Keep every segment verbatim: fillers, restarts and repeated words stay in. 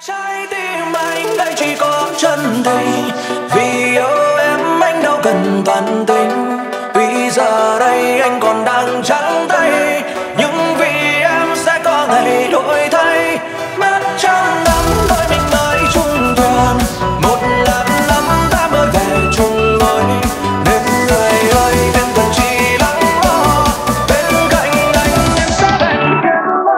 Trái tim anh đây chỉ có chân tình, vì yêu em anh đâu cần toàn tình. Vì giờ đây anh còn đang trắng tay, nhưng vì em sẽ có ngày đổi thay. Mất trăm năm đôi mình mới chung thuyền, một ngàn năm ta mới về chung lối. Nên người ơi em cần chỉ lắng lo, bên cạnh anh em sẽ bên kia.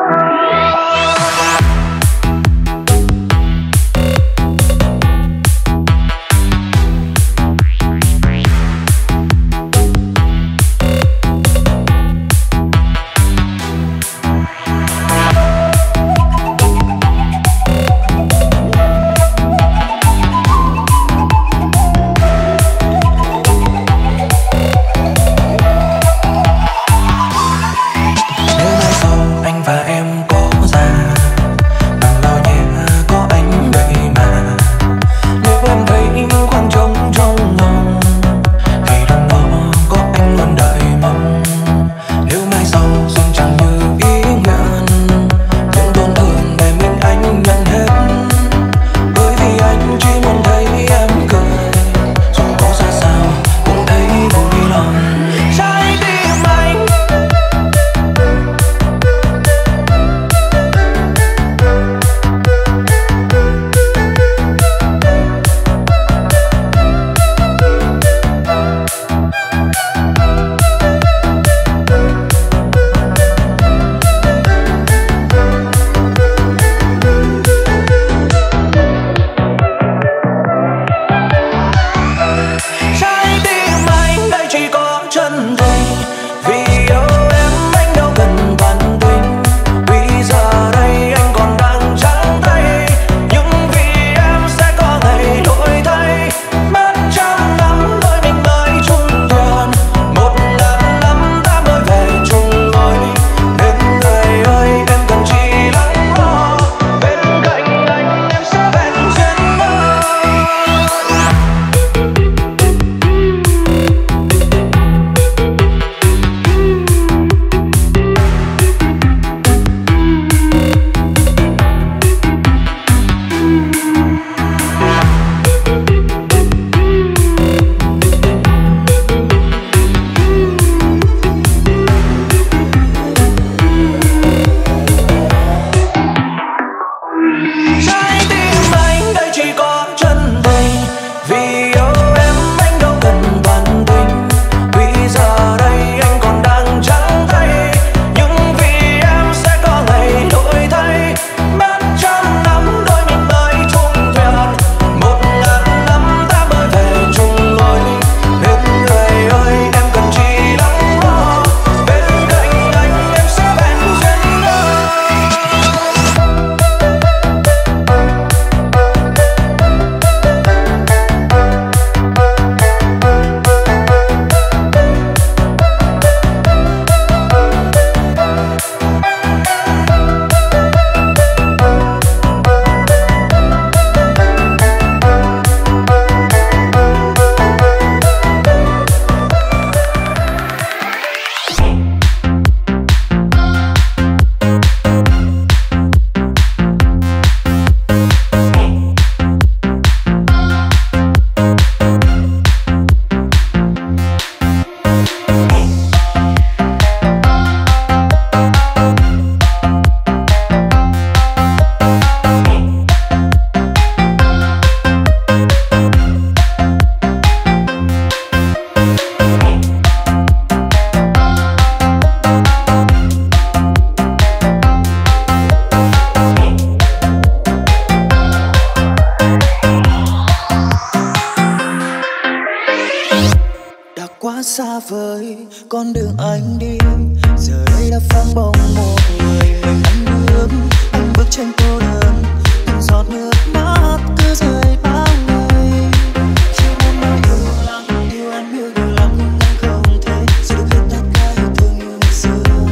Xa vời con đường anh đi, giờ đây đã vắng bóng một người mình ăn nước. Anh bước trên cô đơn, từng giọt nước mắt cứ rơi bao ngày. Chỉ muốn nói yêu lắm, yêu em yêu nhiều lắm nhưng anh không thể giữ được hết tất cả yêu thương như ngày xưa.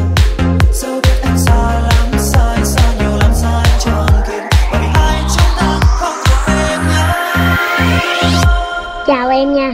Dẫu biết anh xa lắm, xa anh xa nhiều lắm, xa anh chẳng kịp, bởi vì hai chúng ta không thuộc về nhau. Chào em nha.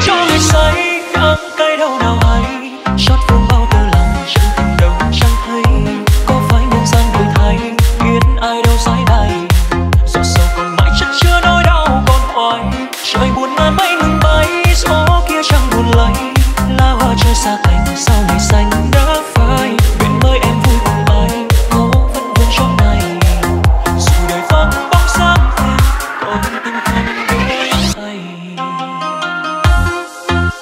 cho người say đắng cay đâu nào hay chót vương bao tơ lòng chân tình đâu chẳng thấy có phải nhân gian đổi thay biết ai đâu sái bay giọt sầu còn mãi chất chứa nỗi đau còn hoài trời buồn ngàn mây ngừng bay gió kia chẳng buồn lấy lá hoa rơi xa cành sau ngày xanh đã phai nguyện mời em vui cùng ai có vẫn vương trong này dù đời vắng bóng dáng em còn tình thân đổi thay.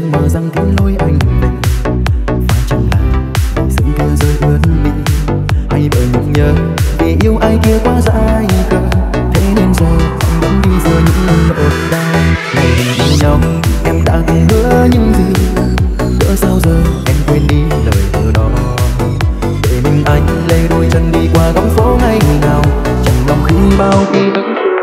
mong mơ rằng kiếm lối anh về. Phải chăng là vì sương kia rơi ướt đi, hay bởi nhung nhớ vì yêu ai kia quá dại khờ, thế nên giờ anh vẫn đi giữa những nỗi đau. Ngày mình yêu nhau em đã từng hứa những gì, cỡ sao giờ em quên đi lời hứa đó. Để mình anh lê đôi chân đi qua góc phố ngày nào, chẳng lòng khi bao ký ức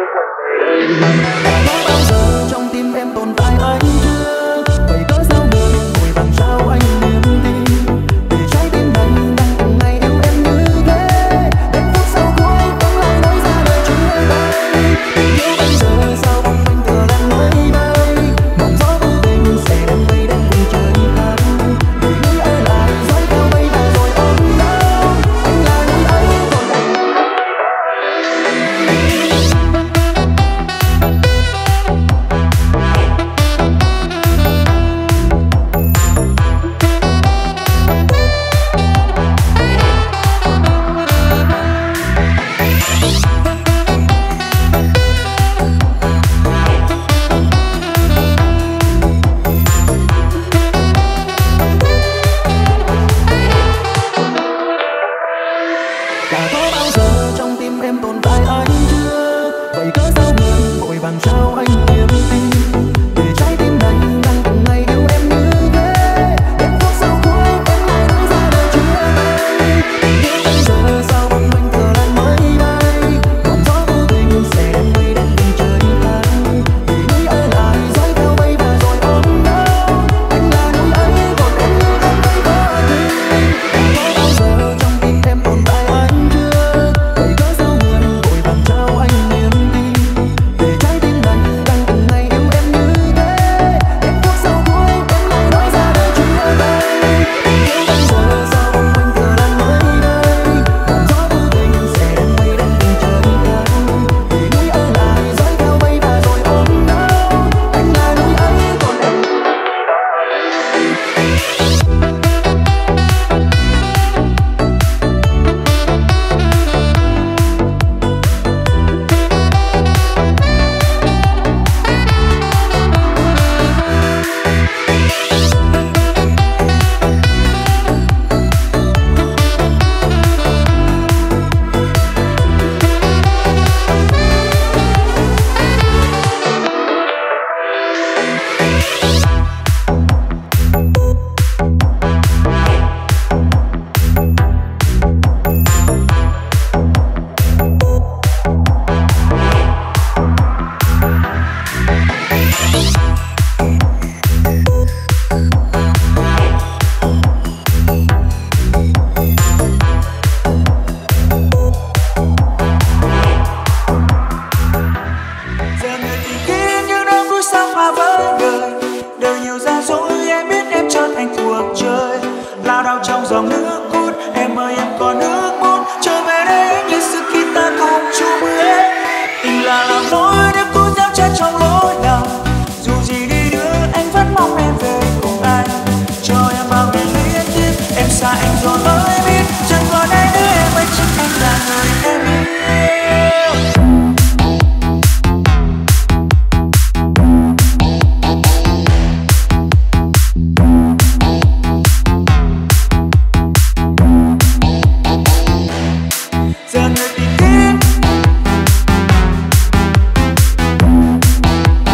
bao giờ trong tim em tồn tại anh chưa. Vậy cớ sao người ngồi bằng sao anh niềm tin, để trái tim này đang từng ngày yêu em như thế. Đến phút sau cuối em lại nói ra lời chia tay. Tình yêu bây giờ sao bỗng quanh thừa làn mây bay, mộng gió vô tình sẽ đem mây đến cùng trời khác. Để người ở lại dõi theo mây và rồi ôm đau, anh là người ấy còn em. Đã có bao giờ trong tim em tồn tại anh chưa. Vậy cớ sao người vội vàng trao anh niềm tin, để trái tim này đang từng ngày yêu em như thế. Đến phút sau cuối em lại nói ra lời chia tay. Tình yêu bây giờ sao bỗng quanh thừa làn mây bay, mộng gió vô tình sẽ đem mây đến cùng trời khác. Để người ở lại dõi theo mây và rồi ôm đau, anh là người ấy còn em như không thấy có tình. Đã có bao giờ trong tim em tồn tại anh chưa. Vậy cớ sao người vội vàng trao anh niềm tin, để trái tim này đang từng ngày yêu em như thế. Đến phút sau cuối em lại nói ra lời chia tay. Tình yêu bây giờ sao bỗng quanh thừa làn mây bay, mộng gió vô tình sẽ đem mây đến cùng trời khác. Để người ở lại dõi theo mây và rồi ôm đau, anh là người ấy còn em. Giờ người tìm kiếm những đêm vui sao hòa với đời, đời nhiều ra dối em biết em trở thành cuộc chơi. Lao đao trong dòng nước cuốn, em ơi em còn nước muốn trở về đây như xưa khi ta cùng chung hết. Tình là làm lối để cứu nhau chết trong lối lòng, dù gì đi nữa anh vẫn mong em về cùng anh. Cho em bao ngày liên tiếp em xa anh rồi mới biết, chẳng còn ai nữa em ơi, chính anh là người em yêu. Giờ người tìm kiếm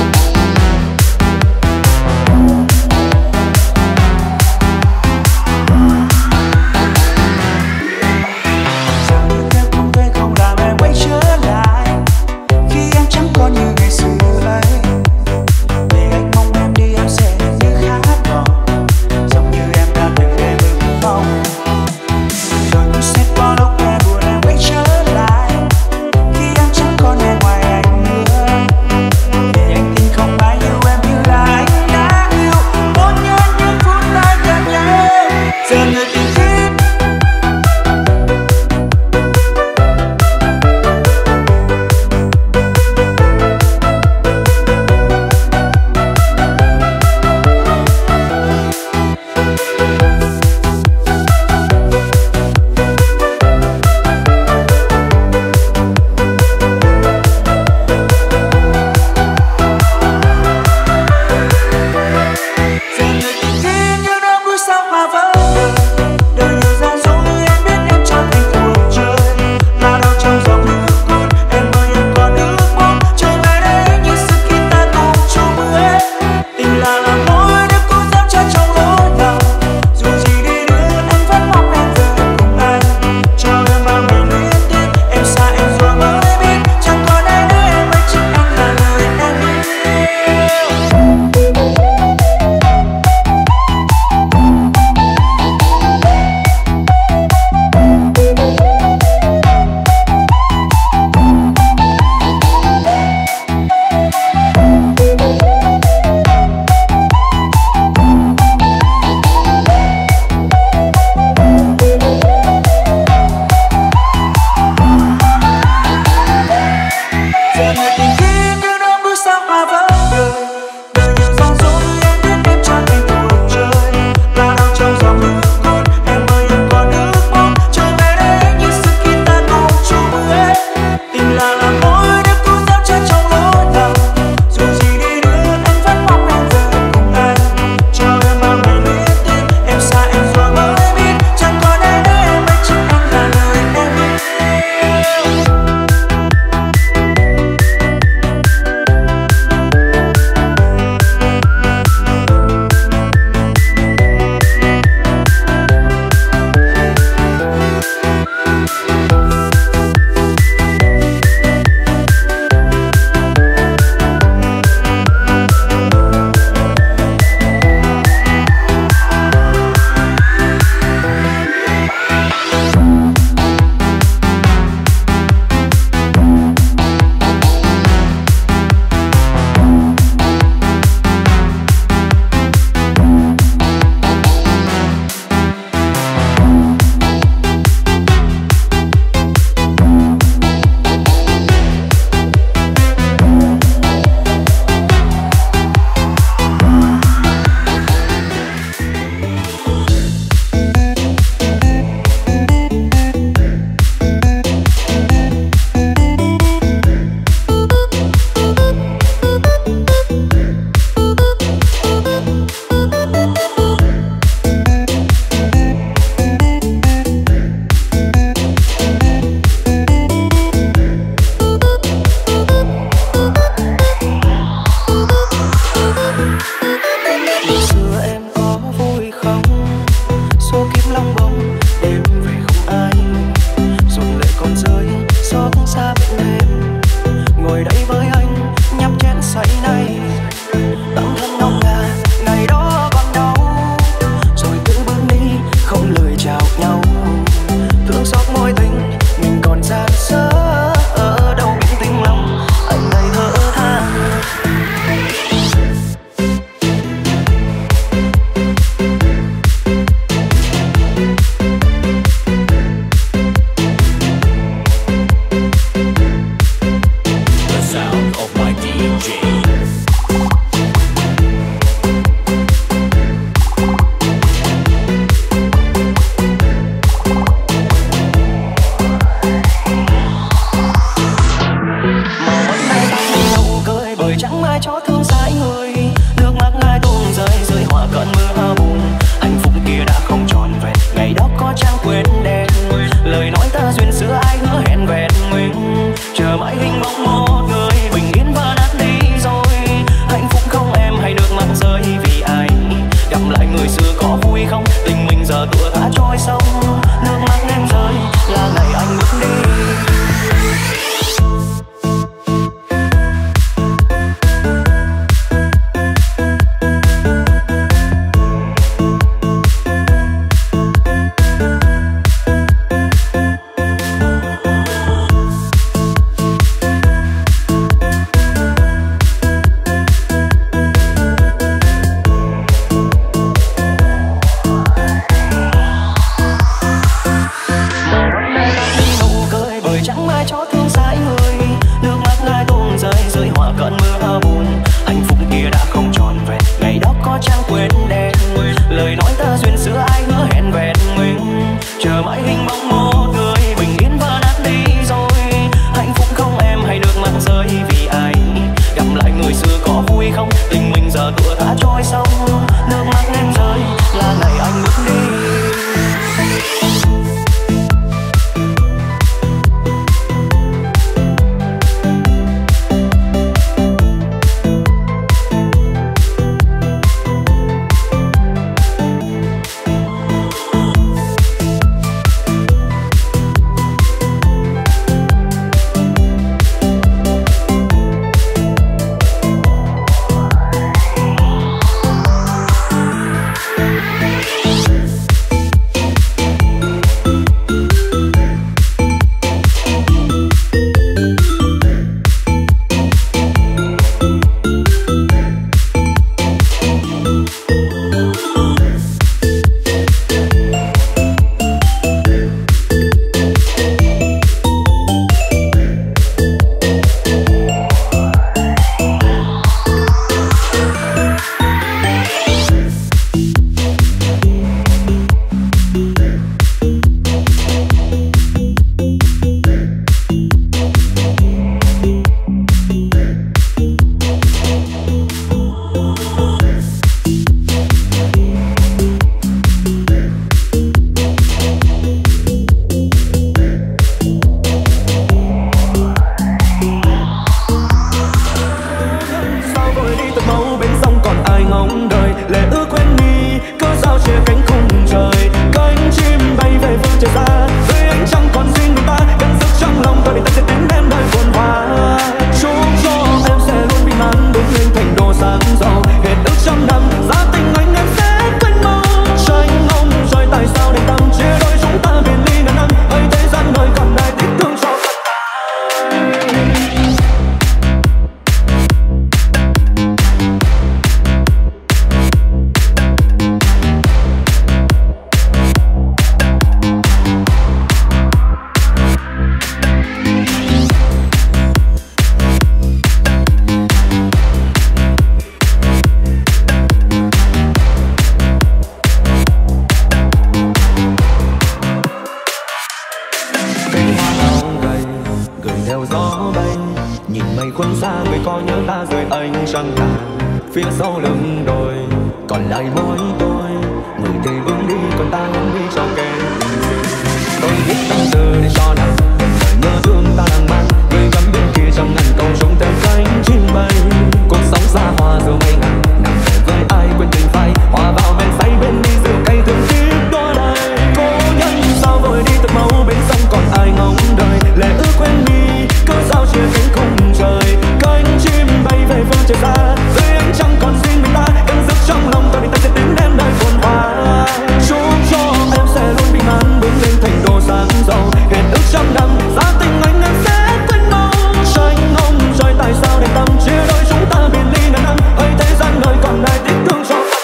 có nhớ ta rồi anh chẳng tàn. Phía sau lưng đồi còn lại mỗi tôi, người thì bước đi còn ta không đi cho kẻ tình duyên. Tôi biết tâm tư để cho nàng đời nhớ thương ta đang mang, người gắm bên kia trong ngàn câu trông theo cánh chim bay. Cuộc sống xa hoa dù mấy ngàn, nằm về với ai quên tình phai, hòa vào men say bên đi rượu cay thương tiếc đôi này. Cố nhân sao vội đi từng màu bên sông còn ai ngóng đời, lệ ước quên đi cớ sao chia cánh khung trời. Cánh chim bay về phương trời xa, dưới ánh trăng còn riêng mình ta, cơn giấc trong lòng tôi định ta sẽ tiến đến nơi phồn hoa. Chúc cho em sẽ luôn bình an bước lên thành đồ sáng giàu, hẹn ước trăm năm giá tình anh em sẽ quên mau. Tranh ông trời tại sao để tâm chia đôi chúng ta biệt ly ngàn năm, ơi thế gian đời còn ai tiếc thương cho phận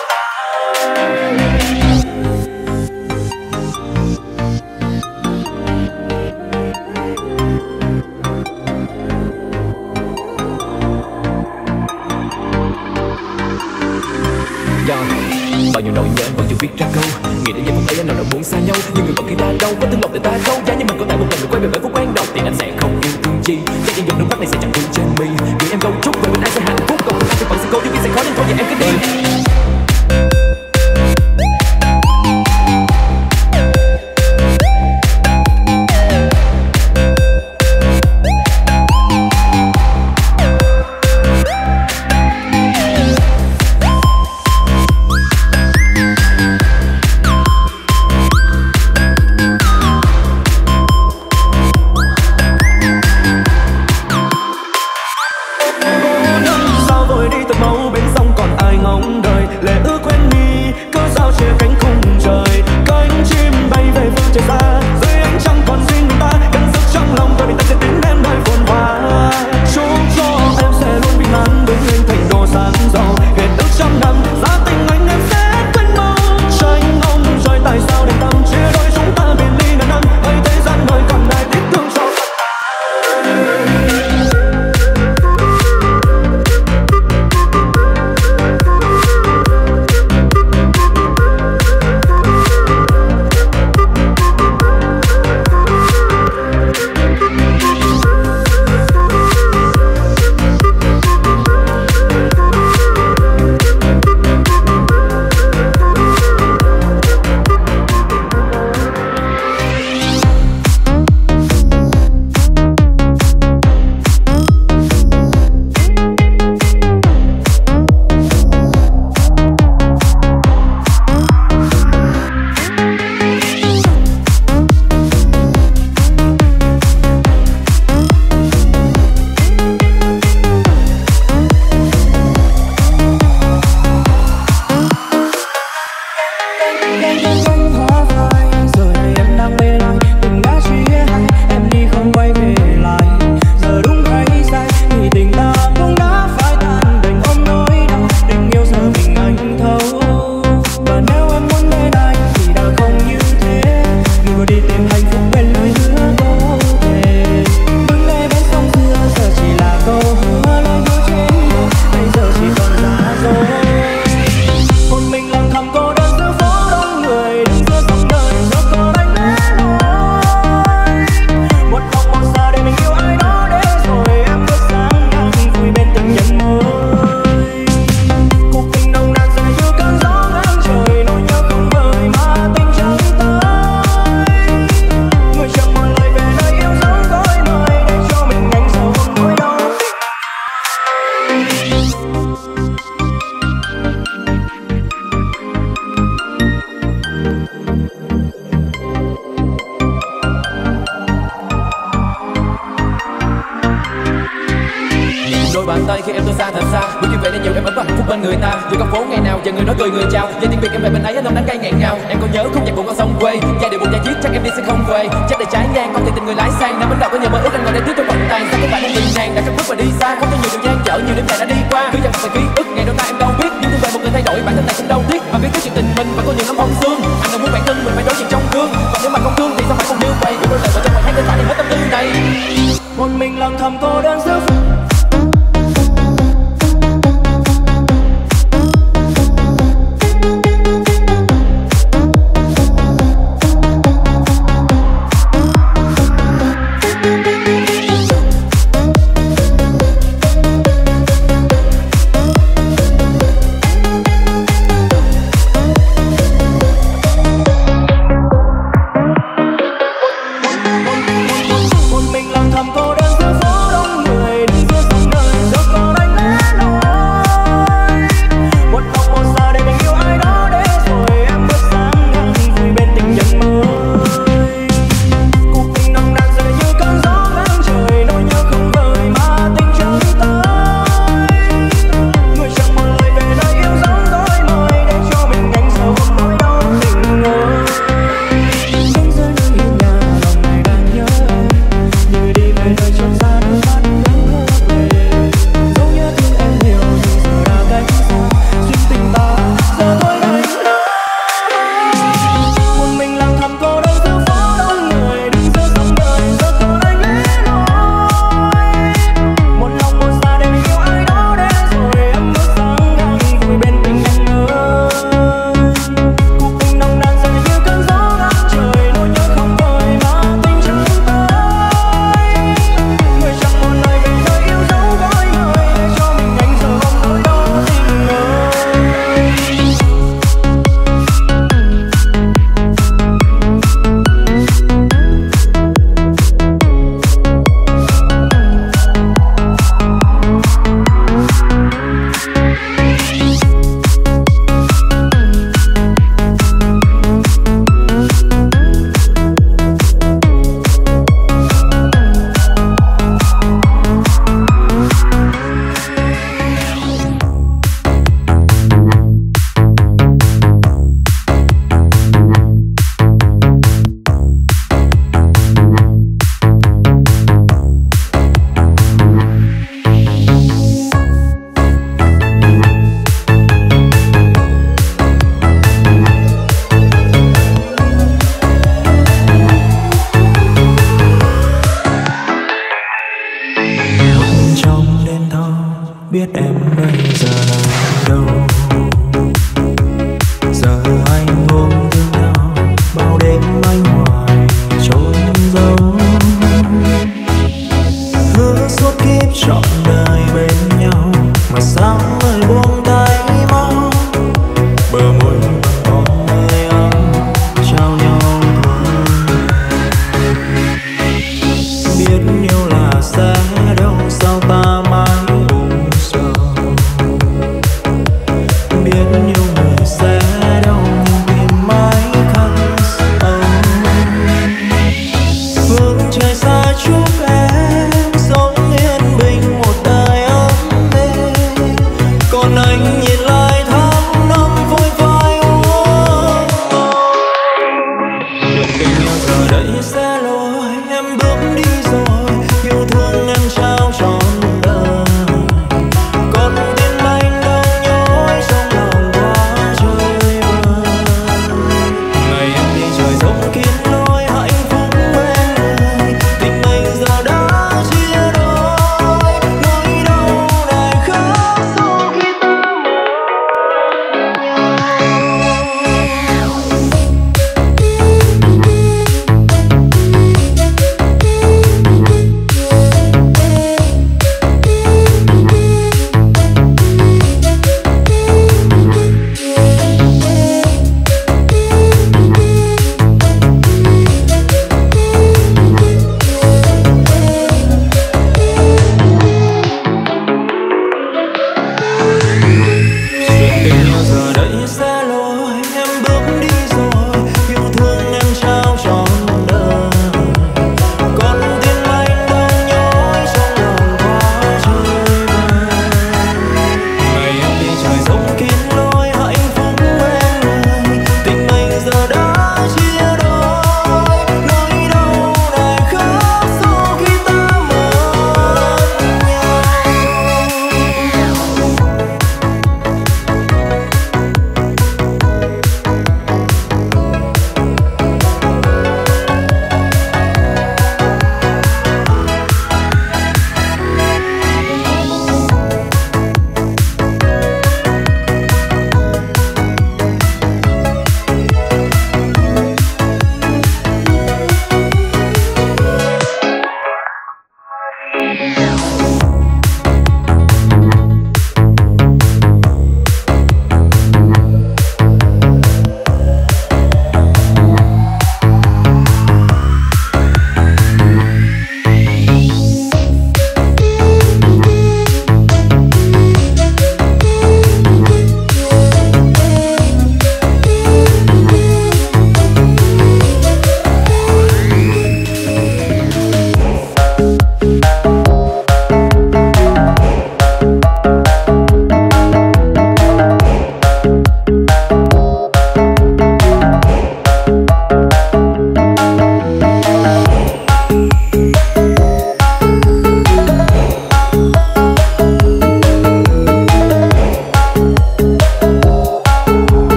bao nhiêu nỗi nhớ vẫn chưa viết ra câu, nghĩ đến giây phút ấy anh nào đã muốn xa nhau, nhưng người vẫn khi ta đâu có thương lòng để ta đâu. Giá như mình có thể một lần được quay về với phút ban đầu thì anh sẽ không yêu thương chi, chắc chắn những nước mắt này sẽ chẳng thương trên mi. Gửi em câu chúc về bên anh sẽ hạnh phúc, còn anh thì vẫn sẽ cố, nhưng sẽ khó nên thôi giờ em cứ đi. bàn tay khi em tôi xa thật xa, bước đi về nên nhiều em ấm và hạnh phúc bên người ta. Giữa con phố ngày nào chờ người nói cười người chào, và tiếng Việt em về bên ấy năm nắng cay nghẹn ngào. Em còn nhớ khúc nhạc của con sông quê, giai điệu buồn da diết chắc em đi sẽ không về. Chắc để trái ngang không thể tình người lái sang, năm bến đầu có nhiều mơ ước anh ngồi đây tiếc trong vận tàn. Sao các bạn đang bình nàng đã cất bước và đi xa, không có nhiều đường gian dở nhiều đêm dài đã đi qua. Cứ dần dần ký ức ngày đôi ta em đâu biết, nhưng thương về một người thay đổi bản thân này cũng đâu tiếc. Mà biết cái chuyện tình mình vẫn có nhiều lắm hông xương, anh đâu muốn bản thân mình phải đối diện trong gương. Còn nếu mà không thương thì sao phải cùng như vậy, đôi lời vào trong bài hát để tả đi hết tâm tư này. Một mình lặng thầm cô đơn giữa yêu là sẽ đâu sao ta mãi u sầu, biết yêu người sẽ đâu nhưng tìm mãi khăn sâu. Phương trời xa chúc em sống yên bình một đời ấm êm, còn anh nhìn lại tháng năm vội vãi. Đường tình yêu giờ đây sẽ lối em bước đi rồi, yêu thương em trao trọn đời, con tim anh đang nhói trong lòng quá trời vời. Ngày em đi trời rộng kín lối hạnh phúc bên người, tình mình giờ đã chia đôi, nỗi đau này khắc sâu khi ta mất tình yêu giờ đây sẽ lối em bước đi rồi, yêu thương em trao trọn đời, con tim anh đang nhói trong lòng quá trời vời. Ngày em đi trời rộng kín lối hạnh phúc bên người, tình mình giờ đã chia đôi, nỗi đau này khắc sâu khi ta mất nhau.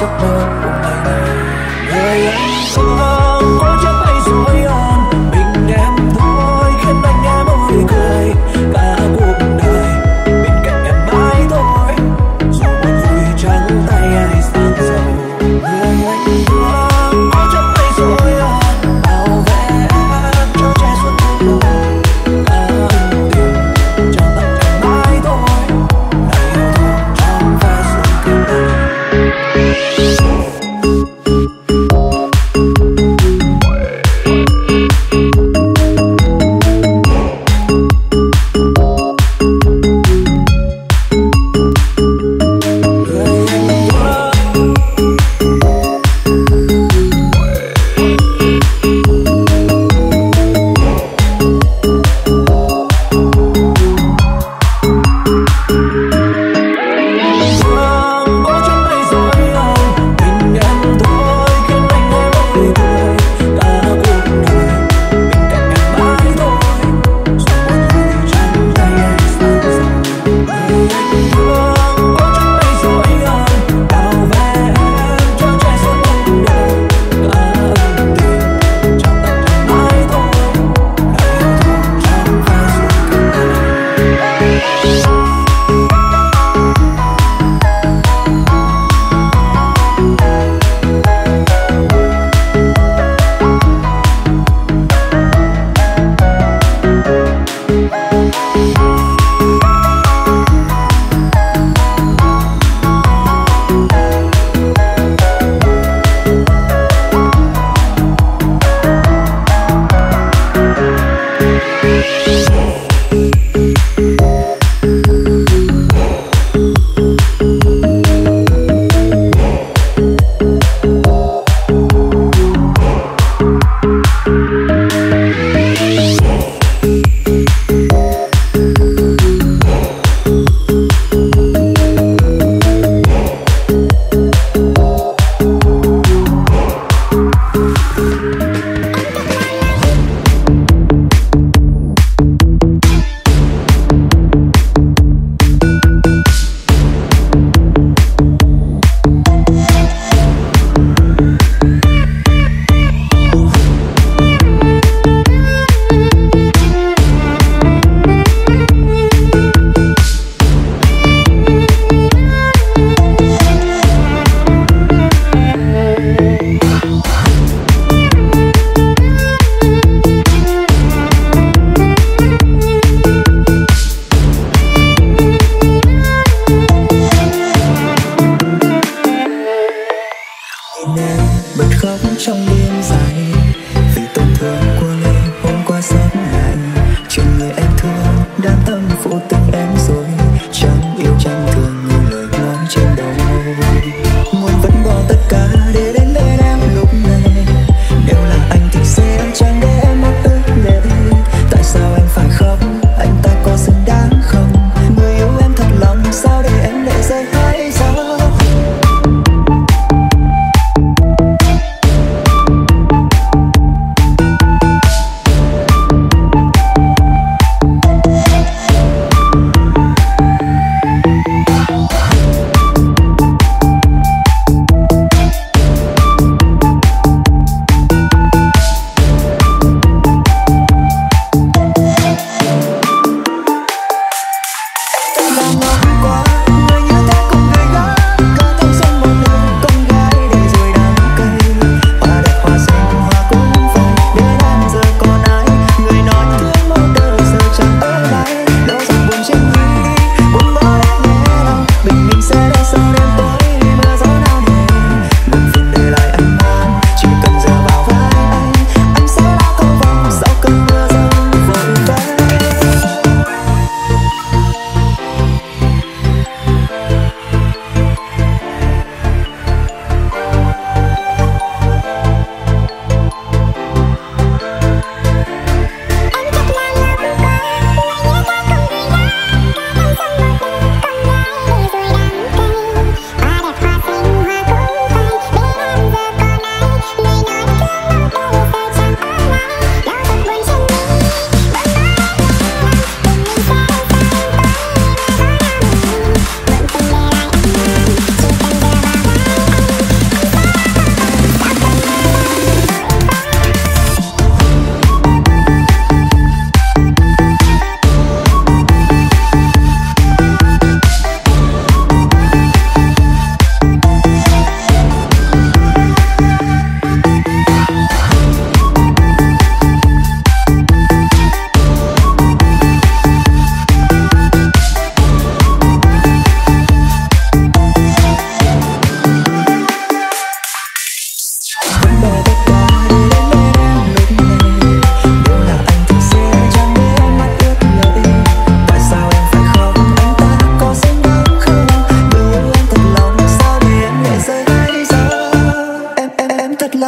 giấc mơ của ngày này. Người anh thương có chắc hay dối an mình em thôi, khiến anh em ôi cười cả cuộc đời bên cạnh em mãi thôi, dù buồn vui trắng tay ai sang giàu. Người anh thương có chắc hay dối an bảo vệ em cho che suốt cuộc đời cả ân tình trao tặng em mãi thôi, là yêu thương trong vai xuân cơn đời.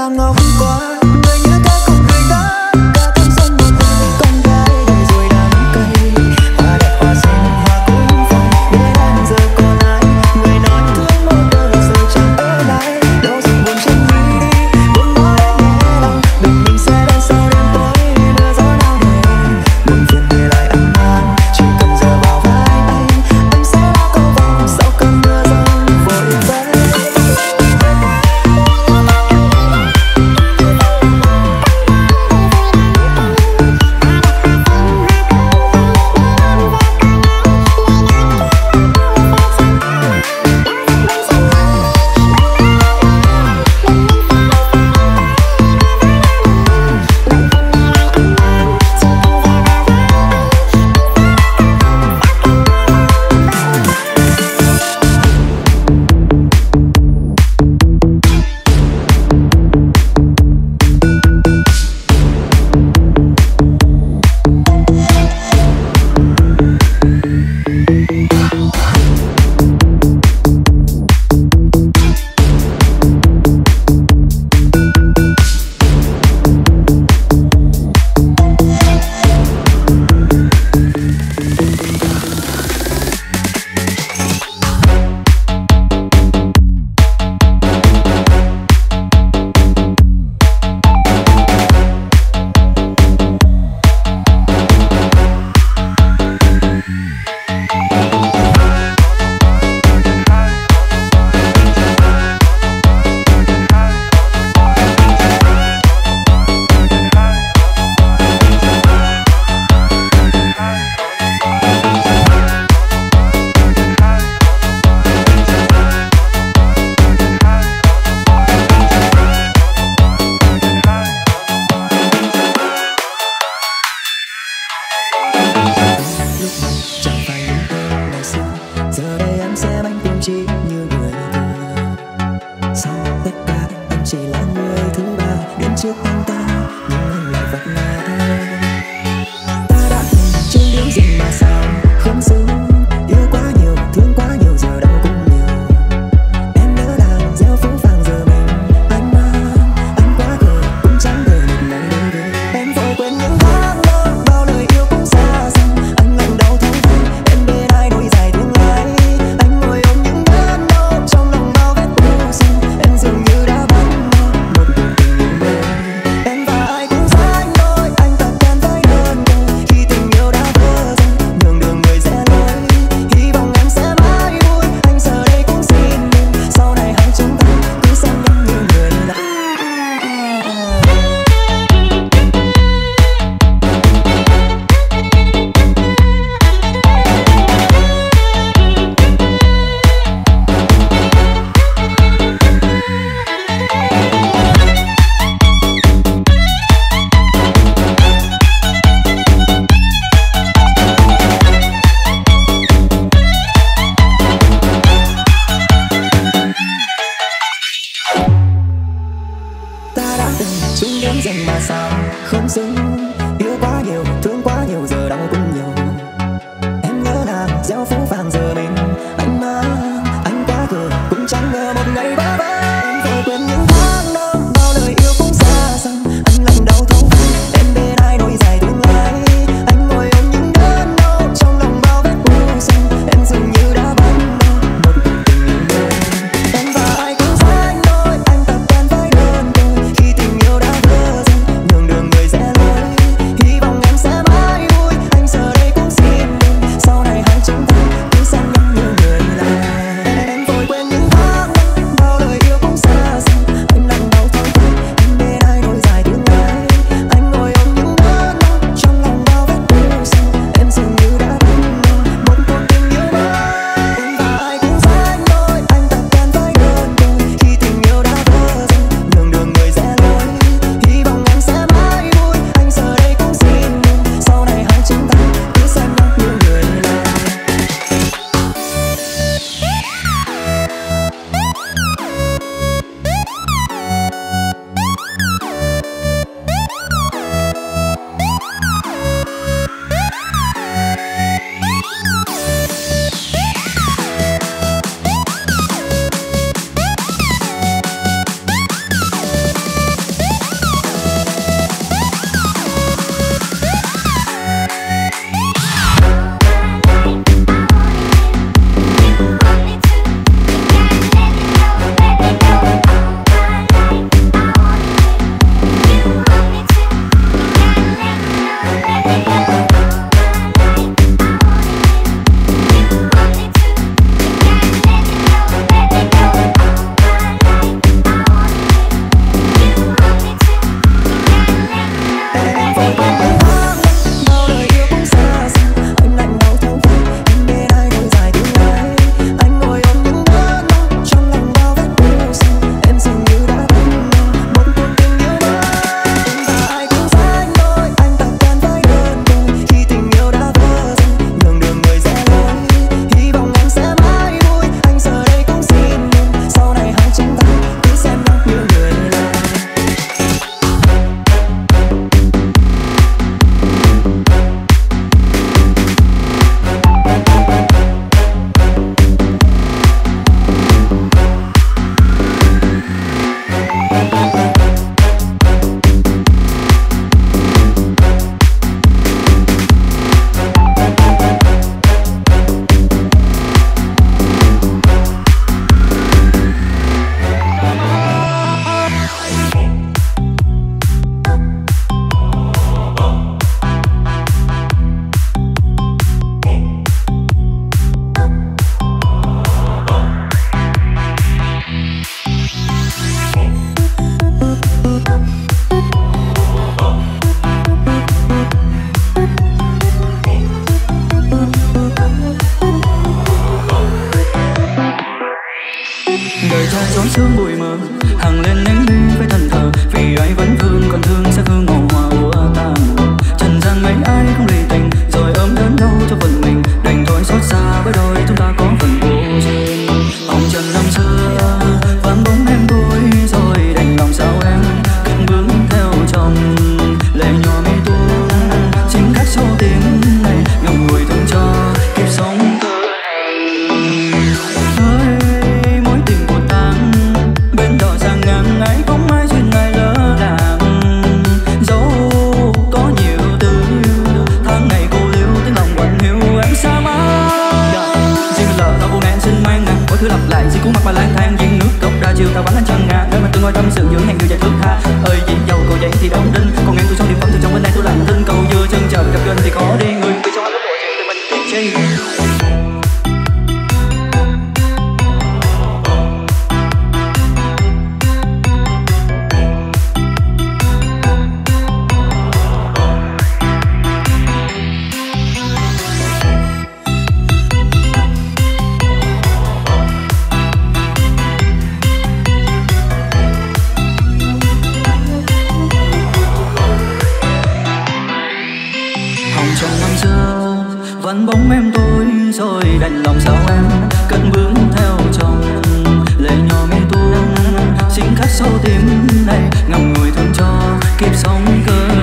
là ngốc quá. Người như ta không người ta cả thanh xuân một đời. Con gái đời rồi đắng cay, hoa đẹp hoa xinh hoa cũng phai. Để em giờ còn ai người nói thương một đời rồi chẳng ở lại. Đâu rồi buồn chân đi đi, buồn nói em nghe lòng. Đừng mình sẽ đợi sau đêm tối mưa gió nào để buồn phiền để lại anh mang. Chỉ cần giờ vào vai anh, anh sẽ đã cầu vòng sau cơn mưa giông vội vã. Anh giờ sâu tim này ngậm ngùi thương cho kiếp sống cơ